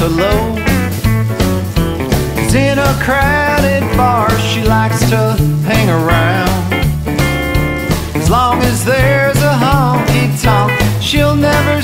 so low. 'Cause in a crowded bar she likes to hang around. As long as there's a honky tonk, she'll never